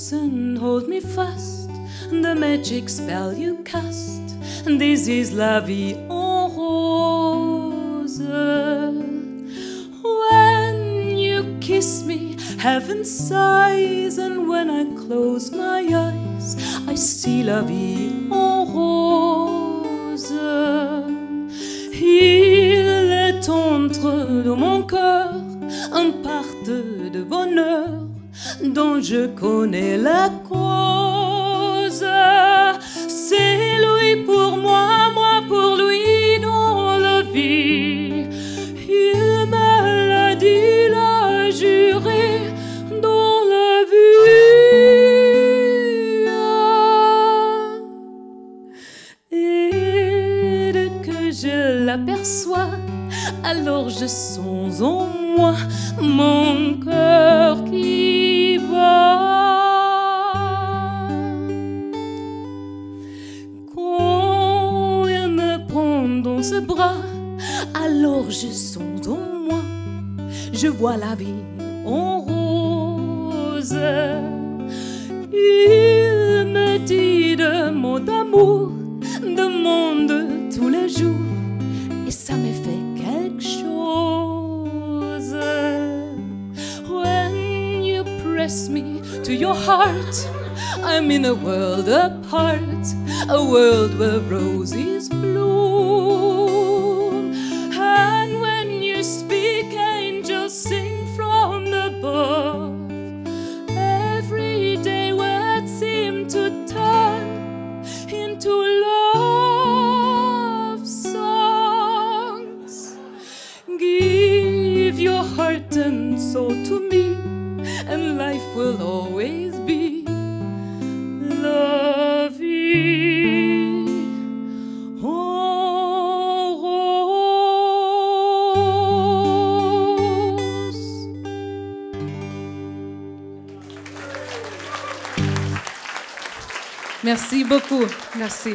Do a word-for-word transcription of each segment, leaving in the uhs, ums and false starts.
listen, hold me fast, the magic spell you cast. This is la vie en rose. When you kiss me, heaven sighs, and when I close my eyes, I see la vie en rose. Il est entre dans mon cœur un part de bonheur dont je connais la cause. C'est lui pour moi, moi pour lui dans la vie. Il me l'a dit, l'a juré dans la vie. Et dès que je l'aperçois, alors je sens en moi mon cœur qui bat. Quand il me prend dans ses bras, alors je sens en moi, je vois la vie en rose. Il me dit de mots d'amour, de monde tous les jours, et ça me fait quelque chose. When you press me to your heart, I'm in a world apart, a world where roses bloom. And when you speak, angels sing from above. Everyday words seem to turn into love songs. Give your heart and soul to me, and life will always be la vie en rose. Merci beaucoup. Merci.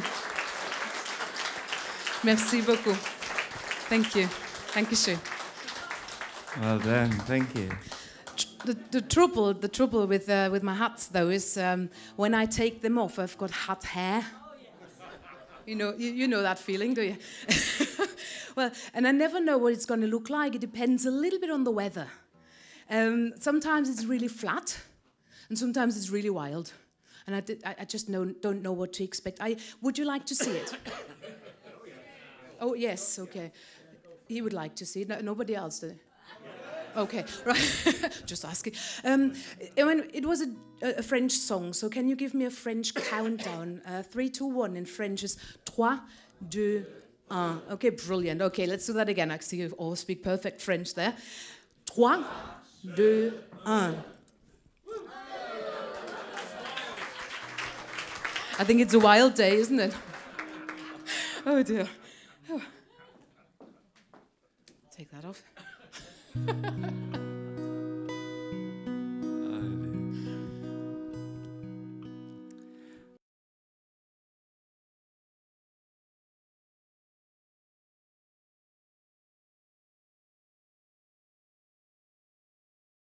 Merci beaucoup. Thank you. Thank you, Sue. Well done, thank you. The, the trouble, the trouble with uh, with my hats though is um, when I take them off, I've got hat hair. You know, you, you know that feeling, do you? Well, and I never know what it's going to look like. It depends a little bit on the weather. Um, sometimes it's really flat, and sometimes it's really wild, and I, did, I, I just know, don't know what to expect. I would you like to see it? Oh yes, okay. He would like to see it. No, nobody else did. Okay, right. Just asking. Um, I mean, it was a, a French song, so can you give me a French countdown? Uh, three, two, one in French is trois, deux, un. Okay, brilliant. Okay, let's do that again. I see you all speak perfect French there. Trois, deux, un. I think it's a wild day, isn't it? Oh dear. Oh. Take that off.